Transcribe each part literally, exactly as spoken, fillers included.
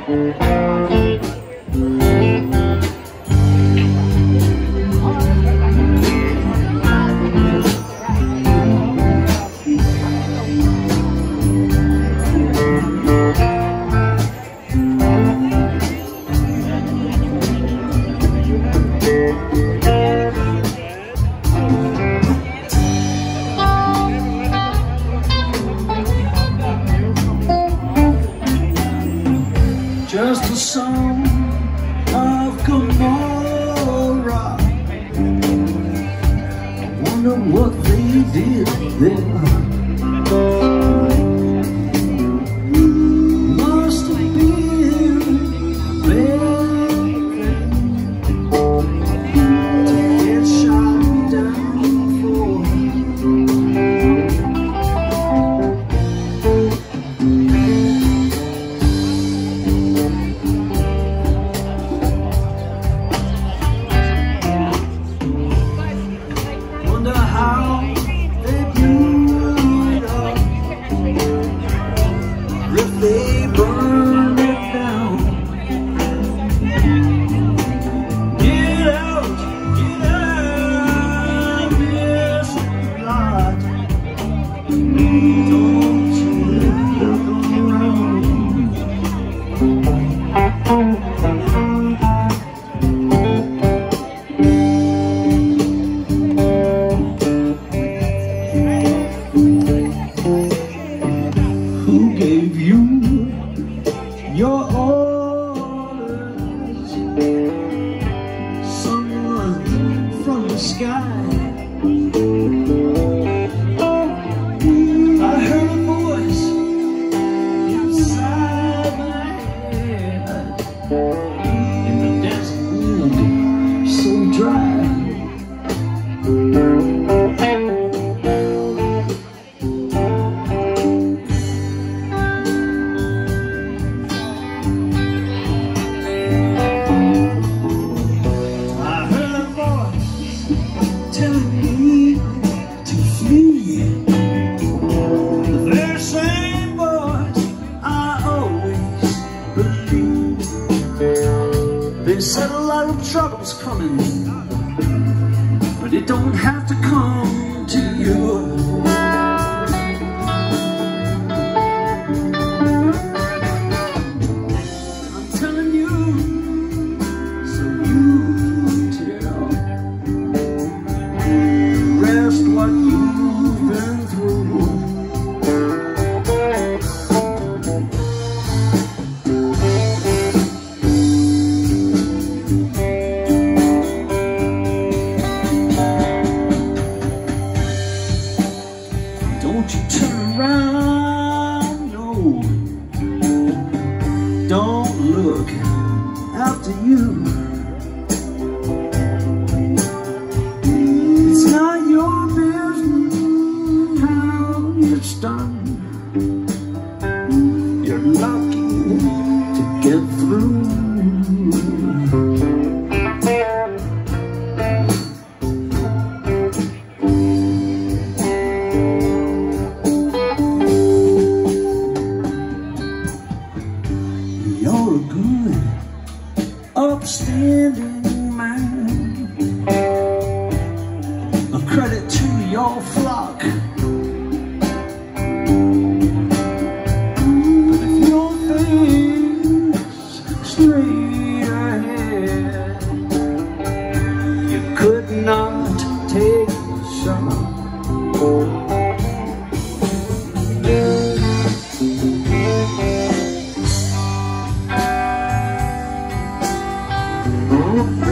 Just a song of Gomorrah. I wonder what they did there. Must have been bad to get shot down for. How they blew it up, if they burned it down. Get out, get out, Miss Lot. Don't you look around. Who gave you your orders? Someone from the sky. I heard a voice inside my head in the desert wind, so dry. Telling me to flee, the very same voice I always believed. They said a lot of trouble's coming, but it don't have to come to you. I'm telling you, so you what you've been through. Don't you turn around, no. Don't look after you. It's not your it's done. You're lucky to get through. You're a good, upstanding man, a credit to your flock. Straight ahead, you could not take a shot. Oh,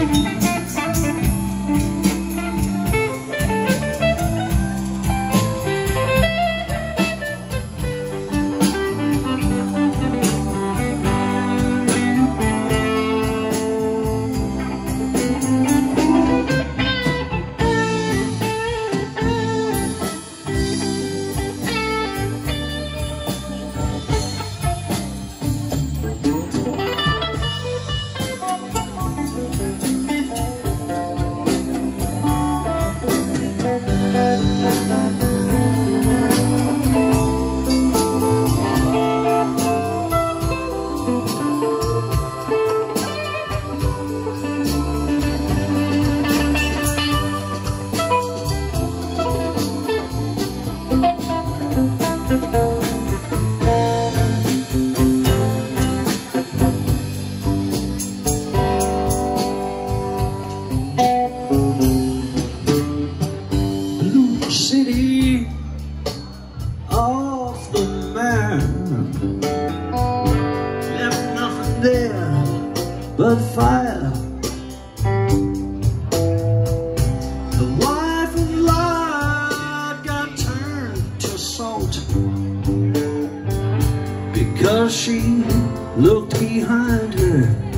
City off the map, left nothing there but fire. The wife of life got turned to salt because she looked behind her